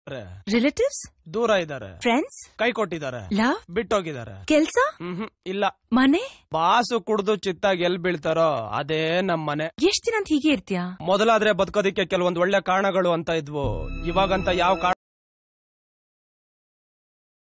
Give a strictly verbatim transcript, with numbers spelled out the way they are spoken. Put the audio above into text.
Relatives ದೂರ ಇದ್ದಾರೆ, friends ಕೈ ಕೊಟ್ಟಿದ್ದಾರೆ, ಲವ್ ಬಿಟ್ಟೋಗಿದ್ದಾರೆ. ಕೆಲ್ಸ ಹ್ಮ್ ಇಲ್ಲ. ಮನೆ ಬಾಸು ಕುಡ್ದು ಚಿತ್ತಾಗಿ ಎಲ್ ಬೀಳ್ತಾರೋ ಅದೇ ನಮ್ ಮನೆ. ಎಷ್ಟ್ ದಿನ ಅಂತ ಹೀಗೆ ಇರ್ತೀಯಾ? ಮೊದಲಾದ್ರೆ ಬದುಕೋದಿಕ್ಕೆ ಕೆಲವೊಂದ್ ಒಳ್ಳೆ ಕಾರಣಗಳು ಅಂತ ಇದ್ವು, ಇವಾಗಂತ ಯಾವ ಕಾರಣ